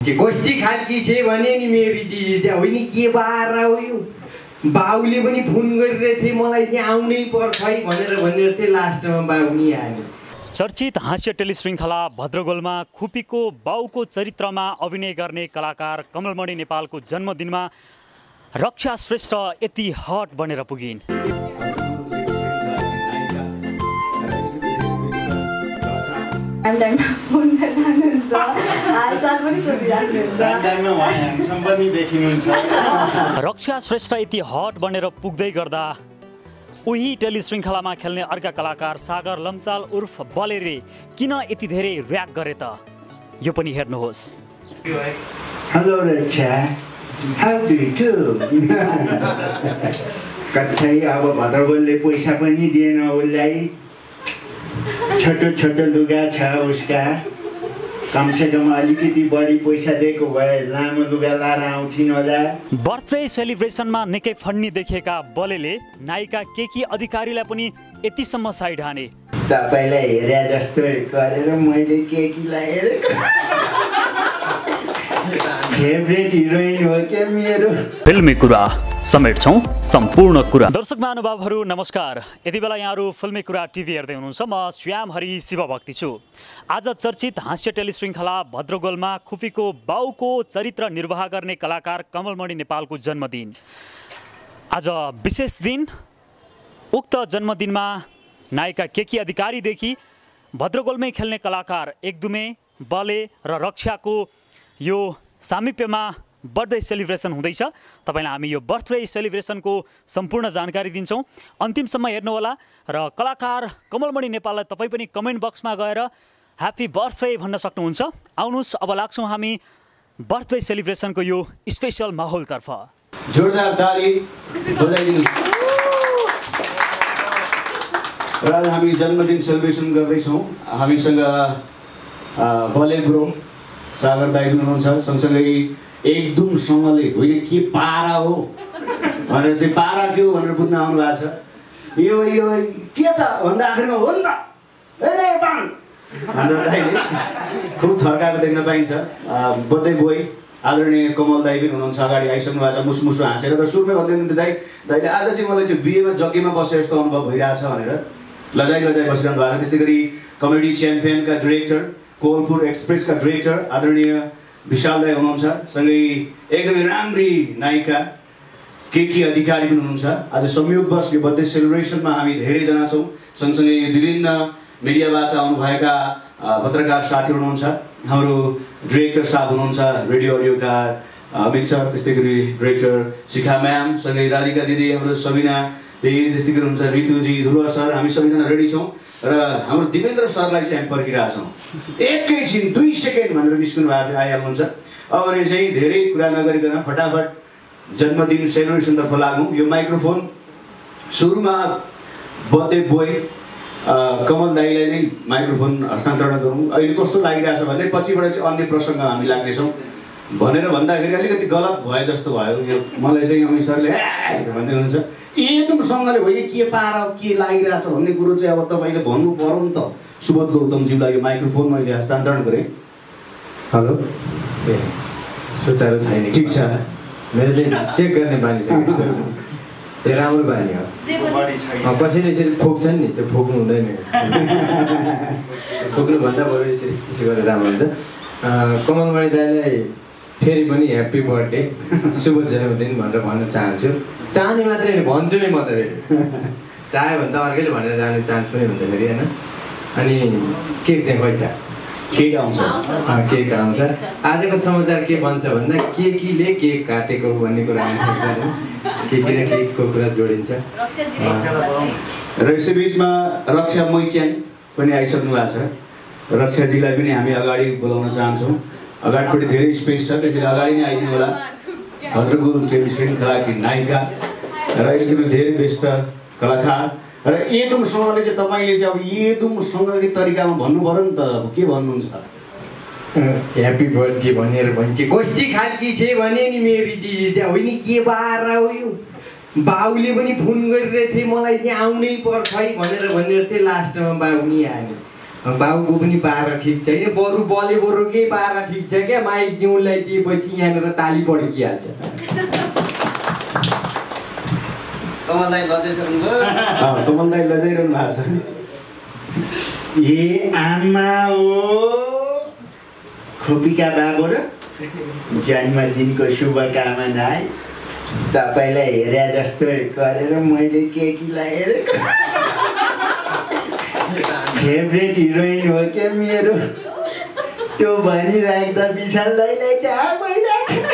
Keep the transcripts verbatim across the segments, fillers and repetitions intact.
कस्ती खालकी छे भने नि मेरी दिदी त्यहाँ होइन के बार हो यो बाउले पनि फोन गरिरहेको थिए मलाई त्यहाँ आउनै पर्छ है भनेर भनेर थिए लास्टमा बाउ नि आयो। चर्चित हास्य टेलिश्रृङ्खला भद्रगोलमा खुपीको बाउको चरित्रमा अभिनय गर्ने कलाकार कमलमणि नेपालको जन्मदिनमा रक्षा श्रेष्ठ यति हट बनेर पुगिन्। रक्षा श्रेष्ठ यति हट बनेर पुग्दै गर्दा उही टेलिश्रृङ्खलामा खेल्ने अर्का कलाकार सागर लम्साल उर्फ बलेरे किन यति धेरै र्याक गरे त यो पनि हेर्नुहोस्। Hello Raksha, how do you do? कतै अब भद्रगोलले पैसा पनि दिएन उसलाई, छोटो छोटो लुगा छ उसका, कमसेकम अलिकति बढी पैसा दिएको भए लामो लुगा लाएर आउँथिन् होला। बर्थडे सेलिब्रेसनमा निकै फन्नी देखेका बलेले नायिका केकी अधिकारीलाई पनि यतिसम्म साइड हाने। तपाईँलाई हेरे जस्तो गरेर मैले केकीलाई हेरेको। फेभरेट हिरोइन हो क्या मेरो। फिल्मी कुरा समेट्छौँ सम्पूर्ण कुरा। दर्शक महानुभावहरू नमस्कार। यति बेला यहाँहरू फिल्मी कुरा टिभी हेर्दै हुनुहुन्छ। म श्याम हरि शिवभक्ति छु। आज चर्चित हास्य टेलिश्रृङ्खला भद्रगोलमा खुपीको बाउको चरित्र निर्वाह गर्ने कलाकार कमलमणि नेपालको जन्मदिन। आज विशेष दिन। उक्त जन्मदिनमा नायिका केकी अधिकारीदेखि भद्रगोलमै खेल्ने कलाकार एकदुमे, बले र रक्षाको यो सामिप्यमा बर्थडे सेलिब्रेसन हुँदैछ। तपाईलाई हामी यो बर्थडे सेलिब्रेसनको सम्पूर्ण जानकारी दिन्छौँ। अन्तिमसम्म हेर्नुहोला र कलाकार कमलमणि नेपाललाई तपाईँ पनि कमेन्ट बक्समा गएर ह्याप्पी बर्थडे भन्न सक्नुहुन्छ। आउनुहोस् अब लाग्छौँ हामी बर्थडे सेलिब्रेसनको यो स्पेसल माहौलतर्फ। जोरदार ताली बजाइदिनु। र आज हामी जन्मदिन सेलिब्रेसन गर्दैछौँ। हामीसँग बले ब्रो सागर दाइ पनि हुनुहुन्छ, सँगसँगै एकदमसँगले होइन के पारा हो भनेर चाहिँ पारा के हो भनेर बुझ्न आउनु भएको छ। यो यो के त भन्दा आखिरमा हो नि त ए बाङ भनेर दाइले खुब थर्काएको देख्न पाइन्छ। बर्थडे बोय आदरणीय कमल दाइ पनि हुनुहुन्छ, अगाडि आइसक्नु भएको छ मुसमुसु हाँसेर। र सुरुमै भन्दै हुनुहुन्थ्यो दाइ दाइले आज चाहिँ मलाई त्यो बिहेमा जग्गीमा बसेर जस्तो अनुभव भइरहेछ भनेर लजाइ लजाइ बसिरहनु भएको छ। त्यस्तै गरी कमेडी च्याम्पियनका डिरेक्टर, कोलपुर एक्सप्रेसका डिरेक्टर आदरणीय विशाल दाइ हुनुहुन्छ, सँगै एकदमै राम्री नायिका केकी अधिकारी पनि हुनुहुन्छ। आज संयोगवश यो बर्थडे सेलिब्रेसनमा हामी धेरैजना छौँ। सँगसँगै विभिन्न मिडियाबाट आउनुभएका पत्रकार साथीहरू हुनुहुन्छ, हाम्रो डिरेक्टर साहब हुनुहुन्छ रेडियो अडियोका अमित सर, त्यस्तै गरी डिरेक्टर शिखा म्याम, सँगै राधिका दिदी, हाम्रो सबिना दिदी, त्यस्तै गरी हुनुहुन्छ ऋतुजी, ध्रुव सर। हामी सबैजना रेडी छौँ र हाम्रो दिपेन्द्र सरलाई चाहिँ हामी पर्खिरहेछौँ। एकैछिन दुई सेकेन्ड भनेर निस्किनु भएको थियो, आइहाल्नुहुन्छ। अब भने चाहिँ धेरै कुरा नगरिकन फटाफट जन्मदिन सेलिब्रेसनतर्फ लागौँ। यो माइक्रोफोन सुरुमा बर्थडे बोय कमल दाइलाई नै माइक्रोफोन हस्तान्तरण गरौँ। अहिले कस्तो लागिरहेछ भने पछिबाट चाहिँ अन्य प्रसङ्ग हामी लाग्नेछौँ भनेर भन्दाखेरि अलिकति गलत भयो जस्तो भयो। यो मलाई चाहिँ अमित सरले भन्दै हुनुहुन्छ एकदमसँगले होइन के पारा के लागिरहेछ भन्ने कुरो चाहिँ अब तपाईँले भन्नु पर्यो नि त। सुबोध गौतमज्यूलाई यो माइक्रोफोन मैले हस्तान्तरण गरेँ। हेलो, ए सुचारू छैन? ठिक छ, मेरो चाहिँ चेक गर्ने बानी छ। ए राम्रो बानी हो। कसैले यसरी फोक्छन् नि, त्यो फोक्नु हुँदैन। फोक्नुभन्दा बरु यसरी यसो गरेर राम्रो हुन्छ। कमलमणि दाइलाई फेरि पनि ह्याप्पी बर्थडे, शुभ जन्मदिन भनेर भन्न चाहन्छु। चाहने मात्रै होइन, भन्छु नि म त फेरि। चाह्यो भने त अर्कैले भनेर जाने चान्स पनि हुन्छ फेरि होइन। अनि केक चाहिँ खै त? केक आउँछ, केक आउँछ। आजको समाचार के भन्छ भन्दा केकीले केक काटेको भन्ने कुरा आउँछ। केकी र केकको कुरा जोडिन्छ। र यसै बिचमा रक्षा मैच्याङ पनि आइसक्नु भएको छ। रक्षाजीलाई पनि हामी अगाडि बोलाउन चाहन्छौँ। अगाडिपट्टि धेरै स्पेस छ, त्यसैले अगाडि नै आइदिनु होला। भद्रगोल टेलिश्रृङ्खलाकी नायिका र एकदमै धेरै व्यस्त कलाकार र एकदमसँगले चाहिँ तपाईँले चाहिँ अब एकदमसँगकै तरिकामा भन्नु पऱ्यो नि त। अब के भन्नुहुन्छ? ह्याप्पी बर्थडे भनेर भन्छ। कस्ती खालकी छे भने नि मेरी दिदी त्यहाँ होइन के बार हो यो बाउले पनि फोन गरिरहेको थिए मलाई त्यहाँ आउनै पर्छ है भनेर भनेर थिए लास्टमा बाउ नि आयो। बाबुको पनि पारा ठिक छैन, बरु बले बरु के पारा ठिक छ क्या, माइक जिउलाई दिएपछि यहाँनिर ताली पड्किहाल्छ। कमल दाइ लजाइसक्नुभयो। कमल दाइ लजाइरहनु भएको छ। ए आमा हो खोपीका बाबु र जन्मदिनको शुभकामना है। तपाईँलाई हेरे जस्तो गरेर मैले केकीलाई हेरेको। फेभरेट हिरोइन हो क्या मेरो, त्यो भनिराख्दा विशाल दाइलाई डा भइरहेको छ।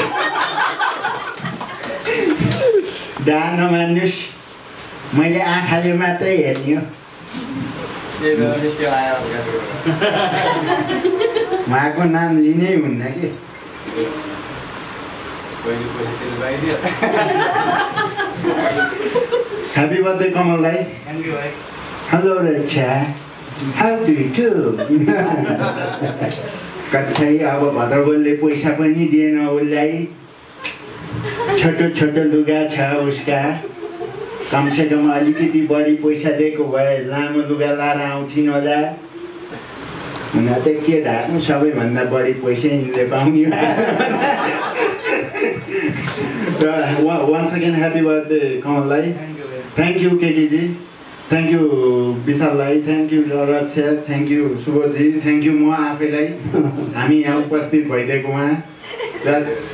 डा नमान्नुहोस्, मैले आँखाले मात्रै हेर्ने हो। उहाँको नाम लिनै हुन्न कि। ह्याप्पी बर्थडे कमललाई। Hello Raksha, how do you do? कतै अब भद्रगोलले पैसा पनि दिएन उसलाई, छोटो छोटो लुगा छ उसका। कमसेकम अलिकति बढी पैसा दिएको भए लामो लुगा लाएर आउँथिन् होला। हुन त के ढाक्नु, सबैभन्दा बढी पैसा यिनले पाउने। र वान्स अगेन ह्याप्पी बर्थडे कमललाई। थ्याङ्क यू केकेजी, थ्याङ्क यू विशाललाई, thank you Raksha, thank you शुभजी, थ्याङ्क यू म आफैलाई हामी यहाँ उपस्थित भइदिएकोमा। र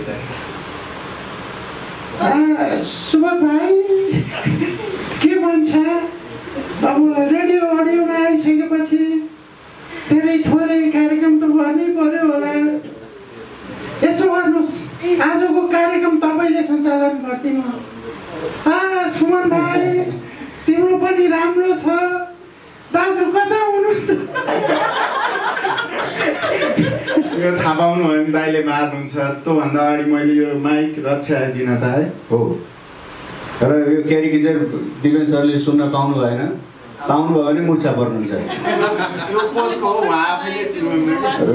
सुबोध भाइ के भन्छ, अब रेडियो अडियोमा आइसकेपछि धेरै थोरै कार्यक्रम त गर्नै पर्यो होला। यसो गर्नुहोस्, आजको कार्यक्रम तपाईँले सञ्चालन गर्दिनु। आ सुमन भाइ तिम्रो पनि राम्रो छ, दाजु कता हुनुहुन्छ? यो थाहा पाउनु भयो भने दाइले मार्नुहुन्छ। त्योभन्दा अगाडि मैले यो माइक रक्षा दिन चाहे हो। र यो क्यारिकेचर दिपेन सरले सुन्न पाउनु भएन, पाउनुभयो भने मुर्छा पर्नुहुन्छ। यो पोस्टको हो, उहाँ आफैले चिन्नुहुन्न।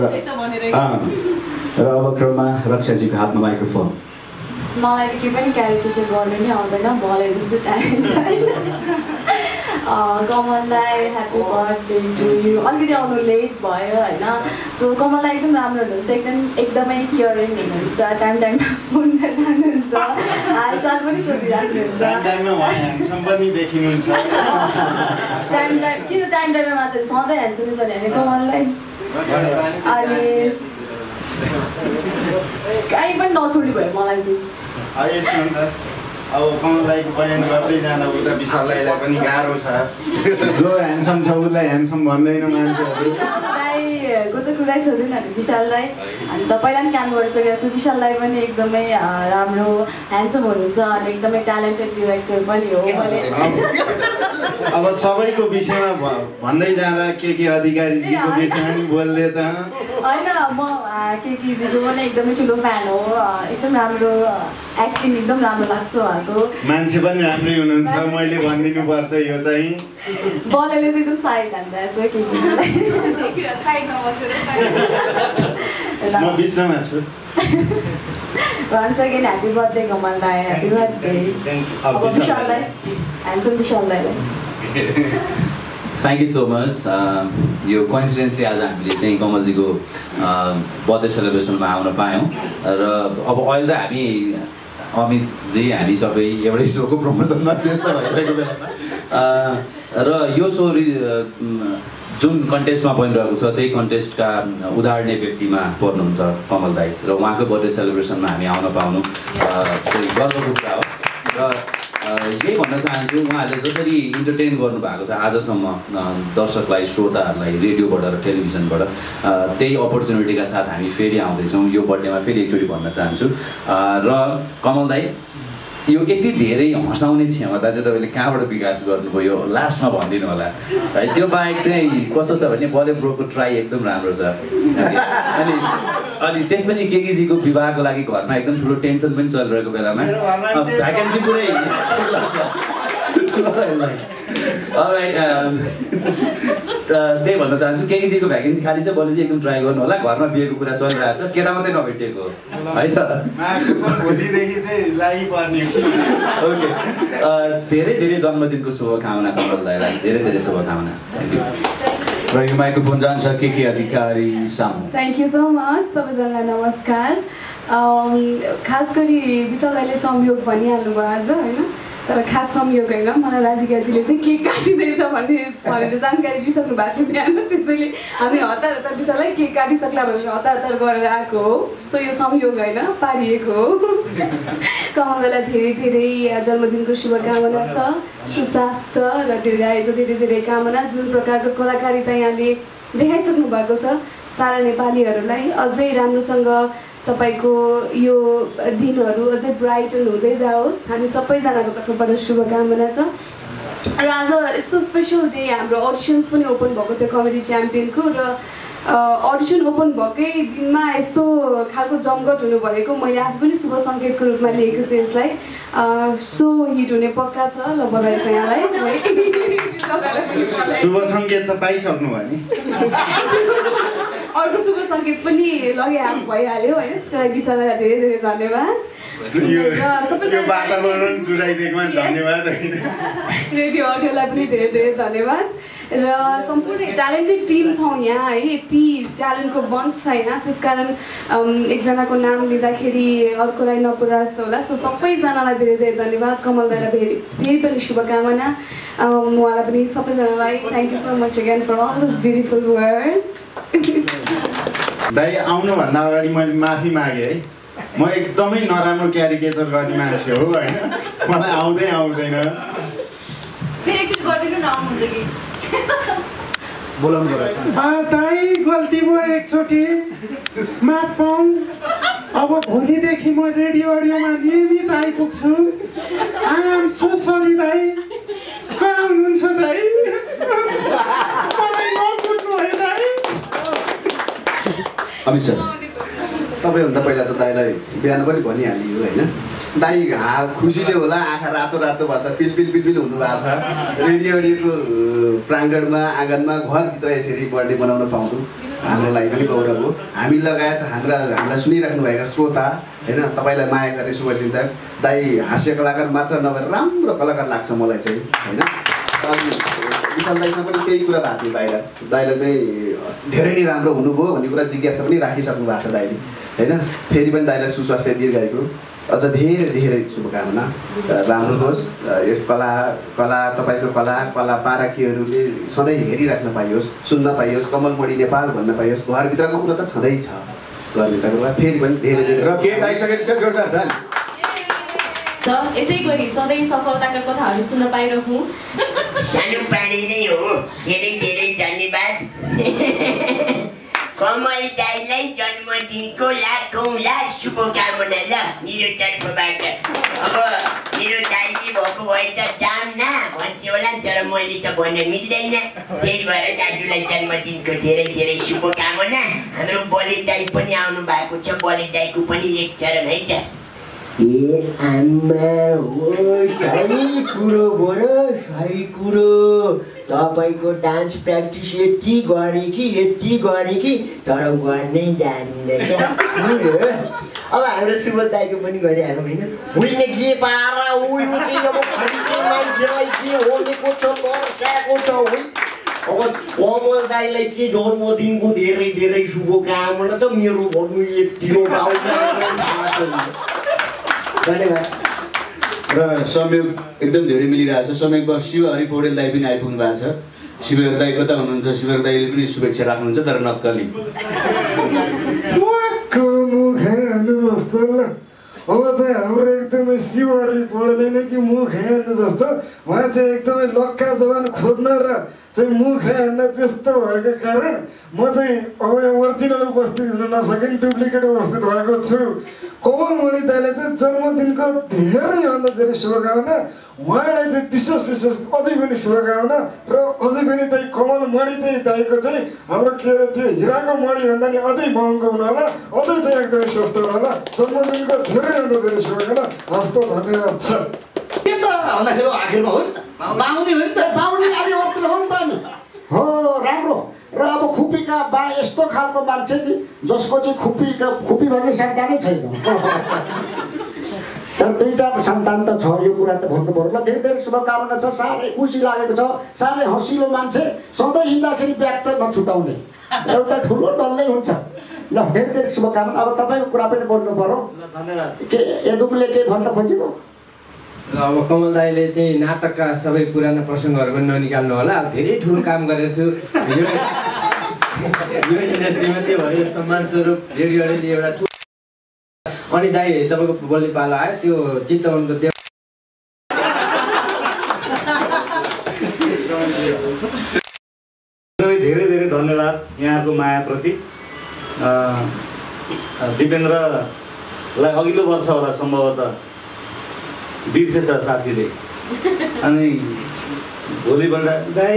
र अब क्रममा रक्षाजीको हातमा माइक्रोफोन। मलाई त के पनि क्यारिकेचर गर्नु नै आउँदैन, भले जस्तो टाइम छैन। कमल दाइ ह्याप्पी बर्थडे टु यु। अलिकति आउनु लेट भयो होइन। सो कमल दाइ एकदम राम्रो हुनुहुन्छ, एकदम एकदमै केयरिङ हुनुहुन्छ, टाइम टाइममा फोन गरिरहनुहुन्छ, हालचाल पनि सोधिराख्नुहुन्छ। टाइम टाइम टाइम किन टाइम टाइममा मात्र सधैँ ह्यान्डसमै छ भने कमललाई। अनि कहीँ पनि नछोडी भयो मलाई चाहिँ। अब कमलदाईको बयान गर्दै जाँदा उता विशाल दाइलाई पनि गाह्रो छ। जो ह्यान्डसम छ उसलाई ह्यान्डसम भन्दैन मान्छेहरू। विशाल दाइको त कुरै छोड्दैन नि, विशाल दाइ अनि तपाईँलाई पनि काम गरिसकेको छु। विशाल दाइ पनि एकदमै राम्रो ह्यान्डसम हुनुहुन्छ अनि एकदमै ट्यालेन्टेड डिरेक्टर पनि हो। अब सबैको विषयमा भन्दै जाँदा के के अधिकारीजीको विषयमा नि बोल्ने त होइन। म के केजीको पनि एकदमै ठुलो फ्यान हो, एकदम राम्रो एक्टिङ एकदम राम्रो लाग्छ उहाँको। मान्छे पनि राम्रै हुनुहुन्छ, मैले भनिदिनु पर्छ यो चाहिँ। बलेले चाहिँ एकदम साइड हान्दैछ के साइडमा बसेर म बिचमा छु। Once again, happy birthday, Kamal Dai. Happy birthday. अब विशाल दाइ, ह्यान्डसम विशाल दाइलाई। Thank you so much. यो कोइन्सिडेन्सली आज हामीले चाहिँ कमलजीको बर्थडे सेलिब्रेसनमा आउन पायौँ। र अब अहिले त हामी अमितजी हामी सबै एउटै सोको प्रमोसनमा व्यस्त भइरहेको बेलामा र यो सो जुन कन्टेस्टमा बनिरहेको छ त्यही कन्टेस्टका उदाहरणीय व्यक्तिमा पर्नुहुन्छ कमल दाइ र उहाँको बर्थडे सेलिब्रेसनमा हामी आउन पाउनु चाहिँ गर्वको कुरा हो। र यही भन्न चाहन्छु, उहाँहरूले जसरी इन्टरटेन गर्नुभएको छ आजसम्म दर्शकलाई, श्रोताहरूलाई रेडियोबाट र टेलिभिजनबाट, त्यही अपर्च्युनिटीका साथ हामी फेरि आउँदैछौँ। यो बर्थडेमा फेरि एकचोटि भन्न चाहन्छु। र कमल दाइ यो यति धेरै हँसाउने क्षमता चाहिँ तपाईँले कहाँबाट विकास गर्नुभयो लास्टमा भनिदिनु होला है। त्यो बाहेक चाहिँ कस्तो छ भने बले ब्रोको ट्राई एकदम राम्रो छ। अनि अनि त्यसपछि केकेजीको विवाहको लागि घरमा एकदम ठुलो टेन्सन पनि चलिरहेको बेलामा भ्याकेन्सी पुरै अलराइट त्यही भन्न चाहन्छु, केकेजीको भ्याकेन्सी खाली छ, बले चाहिँ एकदम ट्राई गर्नु होला। घरमा बिहेको कुरा चलिरहेको छ, केटा मात्रै नभेटिएको है त। ओके, धेरै धेरै जन्मदिनको शुभकामना कमल दाइलाई, धेरै धेरै शुभकामना। Thank you. र यो माइक्रोफोन जान्छ के के अधिकारी सामु। थ्याङ्क यू सो मच सबैजनालाई नमस्कार। खास गरी विशाल दाइले संयोग भनिहाल्नु भयो आज होइन, तर खास संयोग होइन, मलाई राधिकाजीले चाहिँ केक काटिँदैछ भन्ने भनेर जानकारी दिइसक्नु भएको थियो बिहान, त्यसैले हामी हतार हतार विशाललाई केक काटिसक्ला भनेर हतार हतार गरेर आएको हो। सो यो संयोग होइन, पारिएको हो। कमललाई धेरै धेरै जन्मदिनको शुभकामना छ, सुस्वास्थ्य र दीर्घायुको धेरै धेरै कामना। जुन प्रकारको कलाकारिता यहाँले देखाइसक्नु भएको छ सारा नेपालीहरूलाई अझै राम्रोसँग तपाईको यो दिनहरू अझै ब्राइटन हुँदै जाओस्, हामी सबैजनाको तर्फबाट शुभकामना छ। र आज यस्तो स्पेसल डे हाम्रो अडिसन्स पनि ओपन भएको थियो कमेडी च्याम्पियनको, र अडिसन ओपन भएकै दिनमा यस्तो खालको जमघट हुनु भनेको मैले आफै पनि शुभ सङ्केतको रूपमा लिएको छु यसलाई। सो हिट हुने पक्का छ। ल बधाई छ यहाँलाई। शुभ सङ्केत त पाइसक्नु भयो नि, अर्को शुभ सङ्केत पनि लगाइहाल्नु भइहाल्यो होइन, त्यसको लागि विशाललाई धेरै धेरै धन्यवाद। वातावरण जुराइदिएकोमा धन्यवाद। रेडियो अडियोलाई पनि धेरै धेरै धन्यवाद। र सम्पूर्ण ट्यालेन्टेड टिम छौँ यहाँ है, यति ट्यालेन्टको बन्च छ यहाँ, त्यसकारण एकजनाको नाम लिँदाखेरि अर्कोलाई नपुरा जस्तो होला। सो सबैजनालाई धेरै धेरै धन्यवाद। कमल दाइलाई फेरि फेरि पनि शुभकामना। उहाँलाई पनि सबैजनालाई thank you so much again for all this beautiful words. दाइ आउनुभन्दा अगाडि मैले माफी मागेँ है, म एकदमै नराम्रो क्यारिकेचर गर्ने मान्छे हो होइन, मलाई आउँदै आउँदैन। दाइ गल्ती भयो एकचोटि, माफ पाउँ। अब भोलिदेखि म रेडियो अडियोमा नियमित आइपुग्छु। आई एम सो सरी दाइ। कहाँ हुनुहुन्छ दाइ? मलाई नकुट्नु है दाइ। अमित सर, सबैभन्दा पहिला त दाइलाई बिहान पनि भनिहालियो होइन, दाइ हा खुसीले होला आँखा रातो रातो भएको छ, पिलपिल पिलपिल हुनुभएको छ। रेडियो अडियोको प्राङ्गणमा आँगनमा घरभित्र यसरी बर्थडे बनाउन पाउँछु हाम्रो लागि पनि गौरव हो। हामी लगायत हाम्रा हामीलाई सुनिराख्नुभएका श्रोता होइन, तपाईँलाई माया गर्ने शुभचिन्तक दाइ हास्य कलाकार मात्र नभएर राम्रो कलाकार लाग्छ मलाई चाहिँ होइन। विशाल दाइसँग पनि त्यही कुरा भएको थियो, दाइलाई दाइलाई चाहिँ धेरै नै राम्रो हुनुभयो भन्ने कुरा जिज्ञासा पनि राखिसक्नु भएको छ दाइले होइन। फेरि पनि दाइलाई सुस्वास्थ्य दीर्घायुको अझ धेरै धेरै शुभकामना। राम्रो होस् यस कला कला तपाईँको कला कला पारखीहरूले सधैँ हेरिराख्न पाइयोस्, सुन्न पाइयोस्, कमलमणि नेपाल भन्न पाइयोस्। घरभित्रको कुरा त छँदैछ, घरभित्रको कुरा फेरि पनि धेरै धेरै र केक आइसकेको छ जोरदार थाल। यसै गरी सधैँ सफलताका कथाहरू सुन्न पाइरहँ। सानो पानी नै हो। धेरै धेरै धन्यवाद। कमल दाइलाई जन्मदिनको लाखौँ लाख शुभकामना ल मेरो तर्फबाट। अब मेरो दाइले भएको भए त दाम न भन्छ होला नि, तर मैले त भन्न मिल्दैन। त्यही भएर दाजुलाई जन्मदिनको धेरै धेरै शुभकामना। हाम्रो बले दाइ पनि आउनु भएको छ, बले दाइको पनि एक चरण है त। ए आमा हो, सही कुरो बोलो, सही कुरो। तपाईँको डान्स प्र्याक्टिस यति गरेँ कि यति गरेँ कि तर गर्नै जानिनँ क्या। अब हाम्रो सुबोध दाइको पनि गरिहालौँ होइन। उहिले के पारा उयो चाहिँ अब खरिदको मान्छेलाई के होलेको छ पर्साएको छ है। अब कमल दाइलाई चाहिँ जन्मदिनको धेरै धेरै शुभकामना छ। मेरो भन्नु यति हो, धन्यवाद। र संयोग एकदम धेरै मिलिरहेको छ। संयोगमा शिव हरि पौडेल दाइ पनि आइपुग्नु भएको छ। शिव हरि दाइ कता हुनुहुन्छ? शिव हरि दाइले पनि शुभेच्छा राख्नुहुन्छ, तर नक्कली अब चाहिँ हाम्रो एकदमै शिव हरि पौडेल नै कि मुख हेर्नु जस्तो, उहाँ चाहिँ एकदमै लक्का जवान खोज्न र चाहिँ मुख हेर्न व्यस्त भएको कारण म चाहिँ अब ओरिजिनल उपस्थित हुन नसकिन डुप्लिकेट उपस्थित भएको छु। कमलमणि दाइले चाहिँ जन्मदिनको धेरैभन्दा धेरै शुभकामना। उहाँलाई चाहिँ विशेष विशेष अझै पनि शुभकामना। र अझै पनि दाइ कमलमणि चाहिँ दाइको चाहिँ हाम्रो के अरे त्यो हिराको मणि भन्दा नि अझै महँगो हुनु होला, अझै चाहिँ एकदमै स्वस्थ हुनु होला। जन्मदिनको धेरैभन्दा धेरै शुभकामना। हस्त धन्यवाद छ। के त भन्दाखेरि आखिरमा हो नि त बाहुनी हो नि त, बाहुनी अलि अर्को हो नि त हो राम्रो। र अब खुपीका बा यस्तो खालको मान्छे नि जसको चाहिँ खुपीका खुपी भन्ने शब्द नै छैन। तर दुईटा सन्तान त छ, यो कुरा त भन्नु पर्यो ल। धेरै धेरै शुभकामना छ, साह्रै खुसी लागेको छ, साह्रै हँसिलो मान्छे, सधैँ हिँड्दाखेरि ब्याग त नछुटाउने एउटा ठुलो डल्लै हुन्छ ल। धेरै धेरै शुभकामना। अब तपाईँको कुरा पनि बोल्नु पर्यो। के यदुमले के भन्न खोजेको? अब कमल दाईले चाहिँ नाटकका सबै पुराना प्रसङ्गहरू पनि ननिकाल्नु होला। अब धेरै ठुलो काम गरेको छु यो यो इन्डस्ट्रीमा, त्यो भएर यो सम्मान स्वरूप रेडियो अडियोले एउटा ठुलो। अनि दाई तपाईँको बोल्ने पालो आयो, त्यो चितवनको देव धेरै धेरै धन्यवाद यहाँको मायाप्रति। दिपेन्द्रलाई अघिल्लो वर्ष होला सम्भवतः बिर्सेछ साथीले, अनि भोलिपल्ट दाई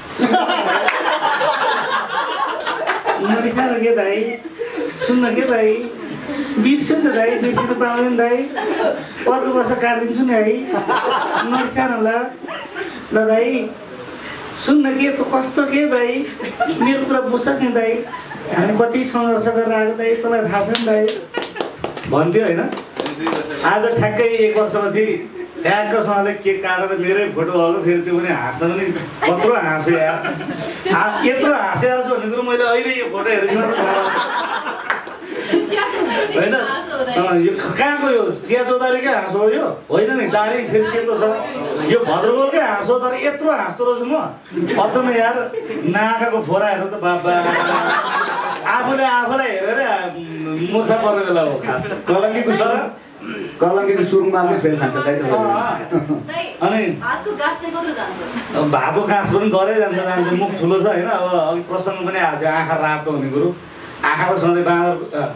नरिसानु के दाई, सुन्न के दाई, बिर्स्यो नि त दाई, बिर्सिनु पाउँदैन दाई, अर्को वर्ष काटिदिन्छु नि है, नरिसानु ल ल दाई, सुन्न के त कस्तो के दाई, मेरो कुरा बुझ्छस् नि दाई, हामी कति सङ्घर्ष गरेर आएको दाई, तँलाई थाहा छ नि दाई भन्थ्यो होइन। आज ठ्याक्कै एक वर्षपछि ठ्याक्कसँगले केक काटेर मेरै फोटो आएको, फेरि त्यो पनि हाँस्दा पनि कत्रो हाँस्यो यार, यत्रो हाँसेर छु भन्ने कुरो मैले अहिले यो फोटो हेरेको होइन। यो कहाँको यो चिया चौतारीकै हाँसो हो यो होइन नि, दारी फेरि सेतो छ, यो भद्रगोलकै हाँसो, तर यत्रो हाँस्दो रहेछु म अचम्म यार। नाकाको फोराहरू त बाबा आफूले आफूलाई हेरेर मूर्छा पर्ने बेला हो खास। कलङ्कीको सर कलङ्कीको सुरुङमाले फेरि खान्छ दाइ। अनि भातको घाँस पनि डरै जान्छ जान्छ, मुख ठुलो छ होइन। अब अघि प्रसङ्ग पनि आएको थियो आँखा रातो हुने कुरो, आँखाको सधैँ बाँदर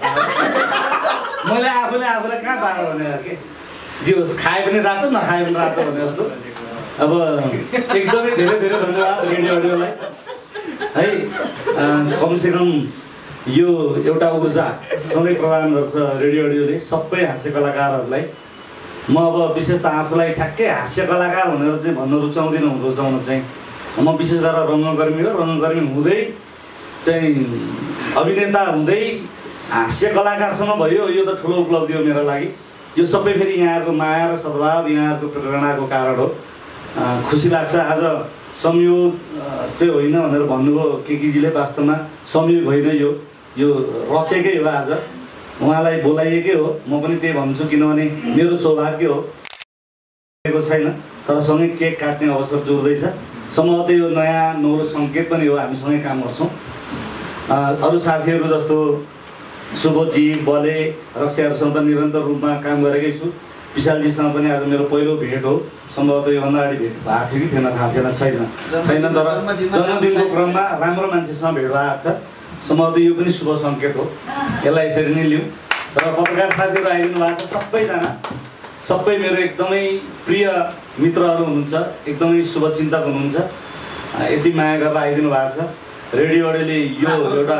मैले आफूले आफूलाई कहाँ बाँदर भने के जे होस्, खाए पनि रातो नखाए पनि रातो भने जस्तो। अब एकदमै धेरै धेरै धन्यवाद रेडियो अडियोलाई है। कमसेकम यो एउटा ऊर्जा सधैँ प्रदान गर्छ रेडियो अडियोले सबै हास्य कलाकारहरूलाई। म अब विशेष त आफूलाई ठ्याक्कै हास्य कलाकार भनेर चाहिँ भन्न रुचाउँदिनँ, रुचाउन चाहिँ म विशेष गरेर रङ्गकर्मी हो। रङ्गकर्मी हुँदै चाहिँ अभिनेता हुँदै हास्य कलाकारसम्म भयो, यो त ठुलो उपलब्धि हो मेरो लागि। यो सबै फेरि यहाँहरूको माया र सद्भाव, यहाँहरूको प्रेरणाको कारण हो। खुसी लाग्छ। आज संयोग चाहिँ होइन भनेर भन्नुभयो केकीजीले, वास्तवमा संयोग होइन, यो यो रचेकै हो। आज उहाँलाई बोलाइएकै हो, म पनि त्यही भन्छु, किनभने मेरो सौभाग्य हो छैन, तर सँगै केक काट्ने अवसर जोड्दैछ। सम्भवतः यो नयाँ नौलो सङ्केत पनि हो, हामी सँगै काम गर्छौँ। अरू साथीहरू जस्तो सुबोधजी, बले, रक्सियाहरूसँग त निरन्तर रूपमा काम गरेकै छु। विशालजीसँग पनि आज मेरो पहिलो भेट हो। सम्भवतः योभन्दा अगाडि भेट भएको थियो कि थिएन थाहा छैन छैन छैन तर जन्मदिनको क्रममा राम्रो मान्छेसँग भेट भएको छ। सम्भवतः यो पनि शुभ सङ्केत हो, यसलाई यसरी नै लिउँ। र पत्रकार साथीहरू आइदिनु भएको छ, सबैजना सबै मेरो एकदमै प्रिय मित्रहरू हुनुहुन्छ, एकदमै शुभचिन्तक हुनुहुन्छ, यति माया गरेर आइदिनु भएको छ। रेडियो अडियोले यो एउटा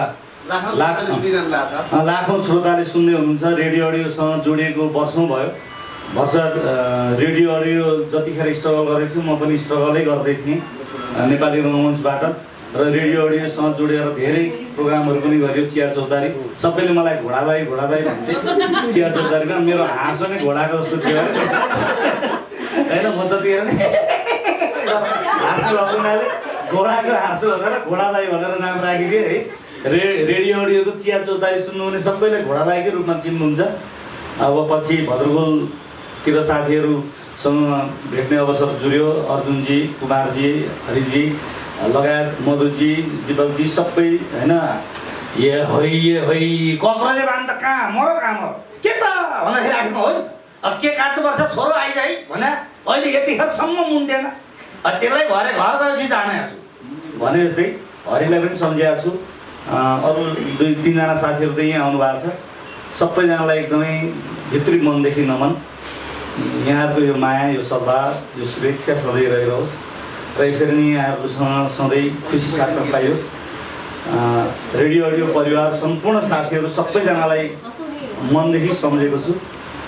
लाखौँ श्रोताले सुन्दै हुनुहुन्छ। रेडियो अडियोसँग जोडिएको वर्षौँ भयो। वर्ष रेडियो अडियो जतिखेर स्ट्रगल गर्दै थियो, म पनि स्ट्रगलै गर्दै थिएँ नेपाली रङ्गमञ्चबाट, र रेडियो अडियोसँग जोडेर धेरै प्रोग्रामहरू पनि गरियो। चिया चौतारी सबैले मलाई घोडालाई घोडालाई भन्थे, चिया चौतारीमा मेरो हाँसो नै घोडाको जस्तो थियो होइन। म जतिखेर हाँस्नु भएको हुनाले घोडाको हाँसो भनेर घोडालाई भनेर नाम राखिदिएँ है। रे रेडियो अडियोको चिया चौतारी सुन्नु भने सबैले घोडालाईकै रूपमा चिन्नुहुन्छ। अब पछि भद्रगोलतिर साथीहरूसँग भेट्ने अवसर जुर्यो। अर्जुनजी, कुमारजी, हरिजी लगायत मधुजी, दिपकजी सबै होइन। ए होइ ए होइ कक्रोले बान्द कहाँ मरो कहाँ मरो के त भन्दाखेरि आठमा हो अब के काट्नुपर्छ छोरो आइज है भने अहिले यतिखेरसम्म मुन्टेन, त्यसलाई भरे घर गएपछि जाने छु भने जस्तै हरिलाई पनि सम्झिएको छु। अरू दुई तिनजना साथीहरू त यहाँ आउनु भएको छ। सबैजनालाई एकदमै भित्री मनदेखि नमन। यहाँहरूको यो माया, यो सद्भाव, यो शुभेच्छा सधैँ रहिरहोस् र यसरी नै यहाँहरूसँग सधैँ खुसी साथमा पाइयोस्। रेडियो अडियो परिवार सम्पूर्ण साथीहरू सबैजनालाई मनदेखि सम्झेको छु।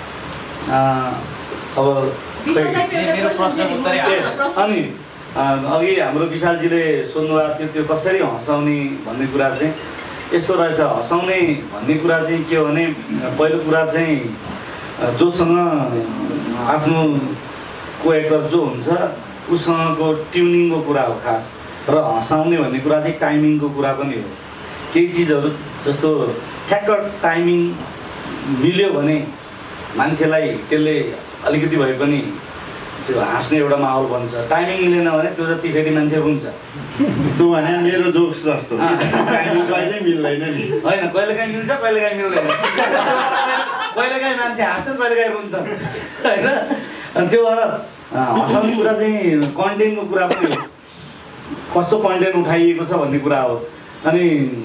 अब मेरो प्रश्नको उत्तरै अनि अघि हाम्रो विशालजीले सोध्नुभएको थियो त्यो कसरी हँसाउने भन्ने कुरा चाहिँ यस्तो रहेछ। हँसाउने भन्ने कुरा चाहिँ के हो भने पहिलो कुरा चाहिँ जोसँग आफ्नो को एक्टर जो हुन्छ उसँगको ट्युनिङको कुरा हो खास र हँसाउने भन्ने कुरा चाहिँ टाइमिङको कुरा पनि हो। केही चिजहरू जस्तो ठ्याक्क टाइमिङ मिल्यो भने मान्छेलाई त्यसले अलिकति भए पनि त्यो हाँस्ने एउटा माहौल बन्छ। टाइमिङ मिलेन भने त्यो जति फेरि मान्छे रुन्छ। त्यो भने मेरो जोक्स जस्तो टाइमिङ कहिल्यै मिल्दैन नि। होइन, कहिलेकाहीँ मिल्छ, कहिलेकाहीँ मिल्दैन। कहिलेकाहीँ मान्छे हाँस्छन्, कहिलेकाहीँ रुन्छन् होइन। अनि त्यो भएर हँसाउने कुरा चाहिँ कन्टेन्टको कुरा पनि हो, कस्तो कन्टेन्ट उठाइएको छ भन्ने कुरा हो। अनि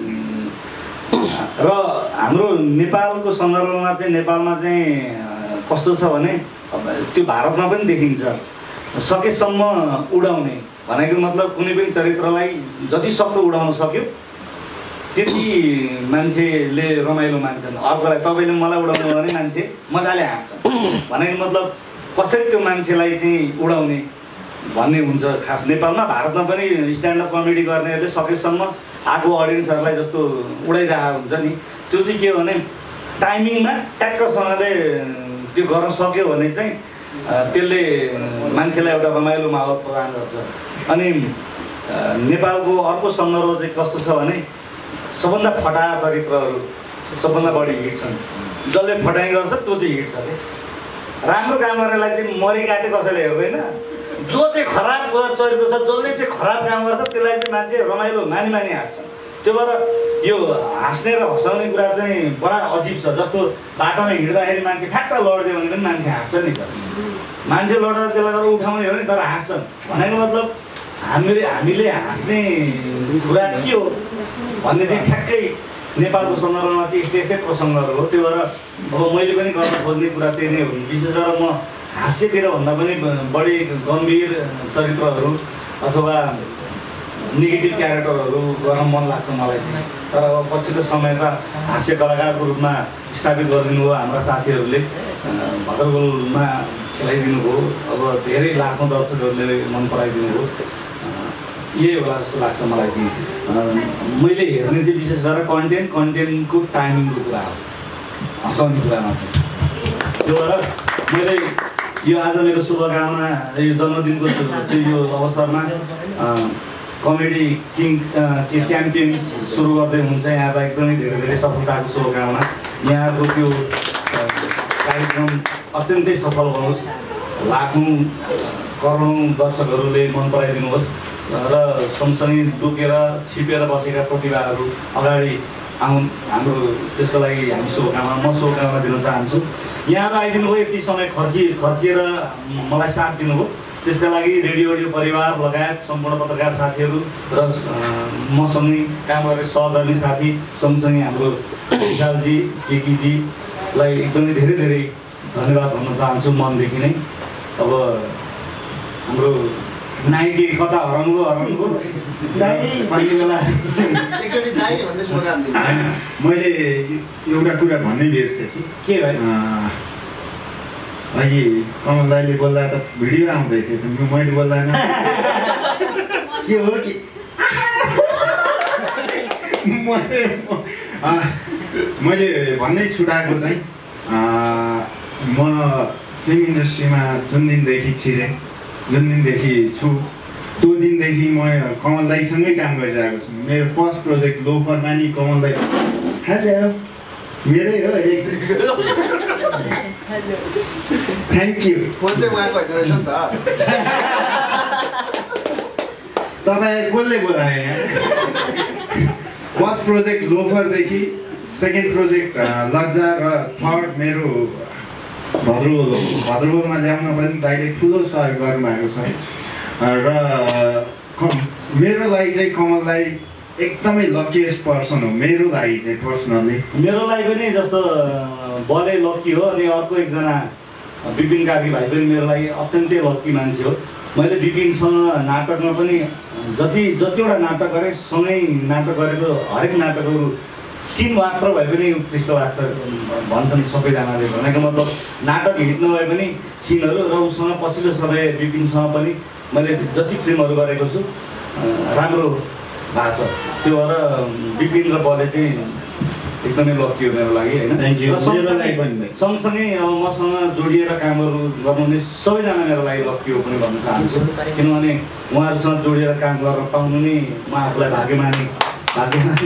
र हाम्रो नेपालको सन्दर्भमा चाहिँ नेपालमा चाहिँ कस्तो छ भने त्यो भारतमा पनि देखिन्छ, सकेसम्म उडाउने भनेको मतलब कुनै पनि चरित्रलाई जति सक्दो उडाउन सक्यो त्यति मान्छेले रमाइलो मान्छन्। अर्कोलाई तपाईँले मलाई उडाउनु भने मान्छे मजाले हाँस्छ भनेको मतलब कसरी त्यो मान्छेलाई चाहिँ उडाउने भन्ने हुन्छ। खास नेपालमा भारतमा पनि स्ट्यान्डअप कमेडी गर्नेहरूले सकेसम्म आएको अडियन्सहरूलाई जस्तो उडाइरहेको हुन्छ नि, त्यो चाहिँ के हो भने टाइमिङमा ट्याक्कसँगले त्यो गर्न सक्यो भने चाहिँ त्यसले मान्छेलाई एउटा रमाइलो माहौल प्रदान गर्छ। अनि नेपालको अर्को सन्दर्भ चाहिँ कस्तो छ भने सबभन्दा फटा चरित्रहरू सबभन्दा बढी हिट छन्। जसले फटाइ गर्छ त्यो चाहिँ हिट छ अरे। राम्रो काम गर्नेलाई चाहिँ मरि काटे कसैले हेर्दैन, जो चाहिँ खराब चरित्र छ जसले चाहिँ खराब काम गर्छ त्यसलाई चाहिँ मान्छे रमाइलो मानि मानि हाँस्छन्। त्यो भएर यो हाँस्ने र हँसाउने कुरा चाहिँ बडा अजिब छ। जस्तो बाटोमा हिँड्दाखेरि मान्छे ठ्याक्क लड्दियो भने पनि मान्छे हाँस्छ नि त। मान्छे लड्दा त्यसलाई गरेर उठाउने हो नि तर हाँस्छन् भनेको मतलब हामीले हामीले हाँस्ने कुरा के हो भन्ने चाहिँ ठ्याक्कै नेपालको सन्दर्भमा चाहिँ यस्तै यस्तै प्रसङ्गहरू हो। त्यो भएर अब मैले पनि गर्न खोज्ने कुरा त्यही नै हो। विशेष गरेर म हास्यतिर भन्दा पनि बढी गम्भीर चरित्रहरू अथवा नेगेटिभ क्यारेक्टरहरू गर्न मन लाग्छ मलाई चाहिँ। तर अब पछिल्लो समयमा हास्य कलाकारको रूपमा स्थापित गरिदिनु भयो हाम्रा साथीहरूले, भद्रगोलमा खेलाइदिनु भयो। अब धेरै लाखौँ दर्शकहरूले मन पराइदिनु भयो। यही होला जस्तो लाग्छ मलाई चाहिँ। मैले हेर्ने चाहिँ विशेष गरेर कन्टेन्ट कन्टेन्टको टाइमिङको कुरा हो, हँसाउने कुरामा चाहिँ। त्यो भएर मैले यो आज मेरो शुभकामना यो जन्मदिनको चाहिँ यो अवसरमा कमेडी किङ के च्याम्पियन्स सुरु गर्दै हुन्छ यहाँलाई एकदमै धेरै धेरै सफलताको शुभकामना। यहाँको त्यो कार्यक्रम अत्यन्तै सफल होस्, लाखौँ करोडौँ दर्शकहरूले मन पराइदिनुहोस् र सँगसँगै लुकेर छिपेर बसेका प्रतिभाहरू अगाडि आउन्। हाम्रो त्यसको लागि हामी शुभकामना म शुभकामना दिन चाहन्छु। यहाँहरू आइदिनु भयो, यति समय खर्ची खर्चिएर मलाई साथ दिनुभयो, त्यसका लागि रेडियो अडियो परिवार लगायत सम्पूर्ण पत्रकार साथीहरू र मसँगै काम गर्ने सहकर्मी साथी सँगसँगै हाम्रो विशालजी केकीजीलाई एकदमै धेरै धेरै धन्यवाद भन्न चाहन्छु मनदेखि नै। अब हाम्रो नाइके कता हराउनुभयो हराउनुभयो भन्ने बेला मैले एउटा कुरा भन्नै बिर्सेछु। के भाइ? अघि कमल दाइले बोल्दा त भिडियो आउँदै थियो, मैले बोल्दा के हो कि मैले मैले भन्नै छुटाएको चाहिँ म फिल्म इन्डस्ट्रीमा जुन दिनदेखि छिरेँ, जुन दिनदेखि छु त्यो दिनदेखि म कमल दाइसँगै काम गरिरहेको छु। मेरो फर्स्ट प्रोजेक्ट लोफरमा नि कमल दाइ हेलो मेरै हो। Thank you. फोन चाहिँ उहाँको होइन रहेछ नि त। तपाईँ कसले बोलायो यहाँ? फर्स्ट प्रोजेक्ट लोफरदेखि सेकेन्ड प्रोजेक्ट लज्जा र थर्ड मेरो भद्रगोल हो। भद्रगोलमा ल्याउन पनि दाइले ठुलो सहयोग गर्नुभएको छ र मेरो लागि चाहिँ कमललाई एकदमै लकिएस्ट पर्सन हो मेरो लागि चाहिँ पर्सनली। मेरो लागि पनि जस्तो बले लकी हो अनि अर्को एकजना विपिन कार्की भाइ पनि मेरो लागि अत्यन्तै लकी मान्छे हो। मैले विपिनसँग नाटकमा पनि जति जतिवटा नाटक गरेँ सँगै नाटक गरेको हरेक नाटकहरू सिन मात्र भए पनि उत्कृष्ट लाग्छ भन्छन् सबैजनाले। भनेको मतलब नाटक हिट नभए पनि सिनहरू र उसँग पछिल्लो समय विपिनसँग पनि मैले जति फिल्महरू गरेको छु राम्रो भएको छ। त्यो भएर विपिन र बले चाहिँ एकदमै लकी हो मेरो लागि होइन। Thank you. र सँगसँगै सँगसँगै अब मसँग जोडिएर कामहरू गर्नुहुने सबैजना मेरो लागि लकी हो पनि भन्न चाहन्छु, किनभने उहाँहरूसँग जोडिएर काम गरेर पाउनु नै म आफूलाई भाग्यमानी भाग्यमानी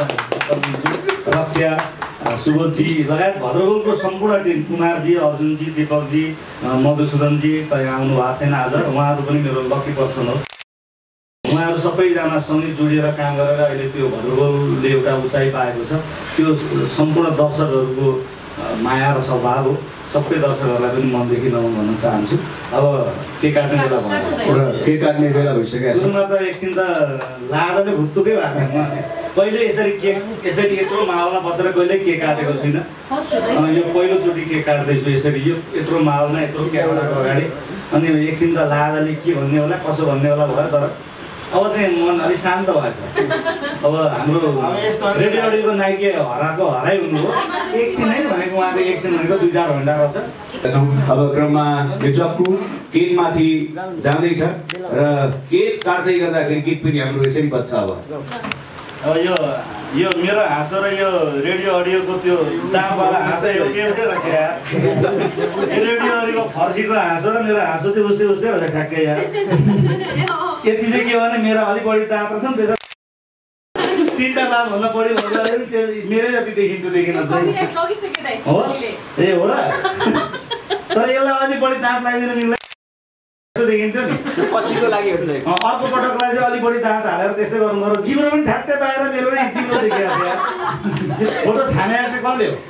रक्षा सुबोधजी लगायत भद्रगोलको सम्पूर्ण टिम, कुमारजी, अर्जुनजी, दीपकजी, मधुसूदनजी त यहाँ आउनु भएको छैन आज, उहाँहरू पनि मेरो लकी पर्सन हो। उहाँहरू सबैजना सँगै जोडिएर काम गरेर अहिले त्यो भद्रगोलले एउटा उचाइ पाएको छ, त्यो सम्पूर्ण दर्शकहरूको माया र स्वभाव हो। सबै दर्शकहरूलाई पनि मनदेखि नमन भन्न चाहन्छु। अब केक काट्ने बेला भयो, केक काट्ने बेला भइसक्यो। सुरुमा त एकछिन त लादाले भुत्तुकै भएको थियो। म कहिले यसरी केक यसरी यत्रो माहौलमा बसेर कहिले केक काटेको छुइनँ, यो पहिलोचोटि केक काट्दैछु यसरी, यो यत्रो माहौलमा यत्रो क्यामेराको अगाडि। अनि एकछिन त लादाले के भन्ने होला कसो भन्ने होला भयो, तर अब चाहिँ मन अलिक शान्त भएछ। अब हाम्रो रेडियो अडियोको नाइके हराएको हराइ हुनु हो, एकछिन है भनेको उहाँको एकछिन भनेको दुई चार घन्टा रहेछ। अब क्रममा यो चक्कु केकमाथि जाँदैछ र केक काट्दै गर्दाखेरि केक पनि हाम्रो यसरी बच्छ। अब अब यो यो मेरो हाँसो र यो रेडियो अडियोको त्यो दामवाला हाँसो एउटै एउटै रहेछ यार। यो रेडियो अडियोको फर्सीको हाँसो र मेरो हाँसो चाहिँ उस्तै उस्तै रहेछ ठ्याक्कै यार। यति चाहिँ के भने मेरो अलिक बढी दाम रहेछ नि, त्यसो तिनवटा दामभन्दा बढी भन्दा मेरै जति देखिन्थ्यो देखिन हो ए हो र। तर यसलाई अलिक बढी दाम लगाइदिनु मिल्दैन देखिन्थ्यो नि, पछिको लागि अर्को पटकलाई चाहिँ अलिक बढी दाँत हालेर त्यस्तै गर्नु पर्यो। जिब्रो पनि ठ्याक्कै पाएर मेरो पनि जिब्रो देखिरहेको थियो फोटो छाने चाहिँ कसले हो?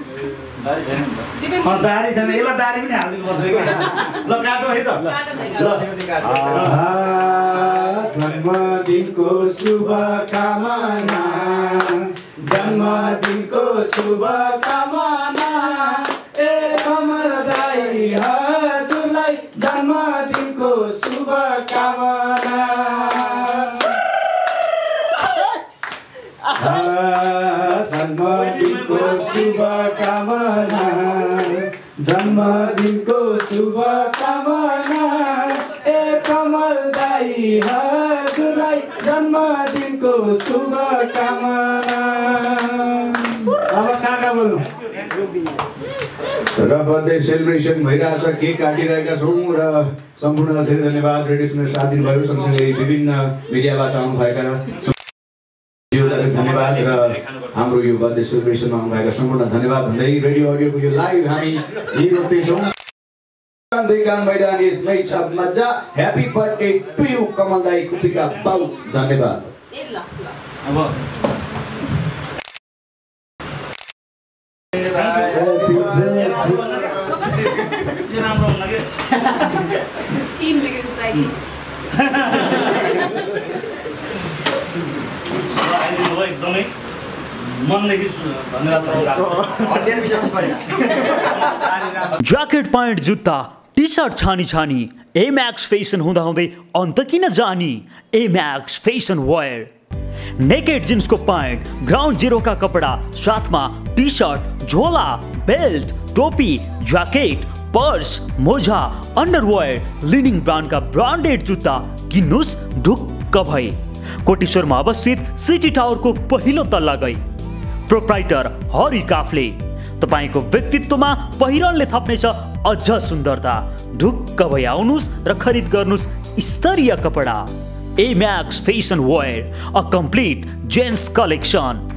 दारी छैन, यसलाई दारी पनि हालिदिनु पर्छ क्या। ल काटो है त ल। जन्मदिनको शुभकामना, जन्मदिनको शुभकामना, ए कमल दाई हजुरलाई जन्मदिनको शुभकामना। जन्मदिनको शुभकामना, जन्मदिनको शुभकामना, ए कमल दाई हजुरलाई जन्मदिनको शुभकामना। अब कहाँ कहाँ बोल्नु र बर्थडे सेलिब्रेसन भइरहेछ, केक काटिरहेका छौँ र सम्पूर्ण धेरै धन्यवाद रेडियो सुनेर साथ दिनुभयो। सँगसँगै विभिन्न मिडियाबाट आउनुभएका धन्यवाद र हाम्रो यो बर्थडे सेलिब्रेसनमा आउनुभएका सम्पूर्ण धन्यवाद भन्दै रेडियो अडियोको यो लाइभ हामी लिइरहेछौँ। दुई गान मैदान यसमै छ मजा। Happy birthday to you Kamal दाई, कुपिका बाउ, धन्यवाद। एकदमै मनदेखि धन्यवाद। ज्याकेट प्यान्ट जुत्ता टी सर्ट छानी छानी ए म्याक्स फेसन हुँदा हुँदै अन्त किन जानी? A Max fashion wear, naked जिन्सको प्यान्ट, ग्राउन्ड जिरोका कपडा, साथमा टी सर्ट, झोला, बेल्ट, टोपी, ज्याकेट, पर्स, मोजा, अन्डरवेयर, लिडिङ ब्रान्डका ब्रान्डेड जुत्ता किन्नुस् ढुक्क भई। कोटेश्वरमा अवस्थित सिटी टावरको पहिलो तल्ला गई प्रोप्राइटर हरि काफले तपाईको व्यक्तित्वमा पहिरनले थप्नेछ अझ सुन्दरता। ढुक्क भई आउनुस् र खरिद गर्नुस् स्तरीय कपडा। A Max fashion wear, a complete gents collection.